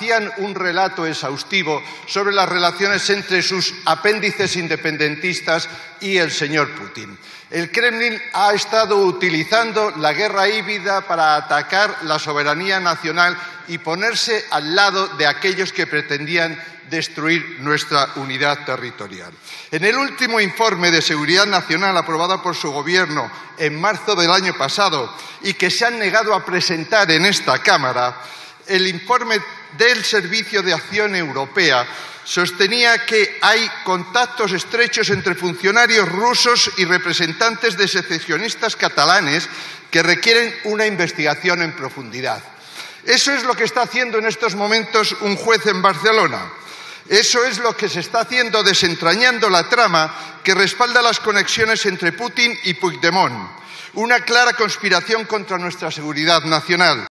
hacían un relato exhaustivo sobre las relaciones entre sus apéndices independentistas y el señor Putin. El Kremlin ha estado utilizando la guerra híbrida para atacar la soberanía nacional y ponerse al lado de aquellos que pretendían destruir nuestra unidad territorial. En el último informe de seguridad nacional aprobado por su gobierno en marzo del año pasado y que se han negado a presentar en esta Cámara, el informe del Servicio de Acción Europea sostenía que hay contactos estrechos entre funcionarios rusos y representantes de secesionistas catalanes que requieren una investigación en profundidad. Eso es lo que está haciendo en estos momentos un juez en Barcelona. Eso es lo que se está haciendo desentrañando la trama que respalda las conexiones entre Putin y Puigdemont. Una clara conspiración contra nuestra seguridad nacional.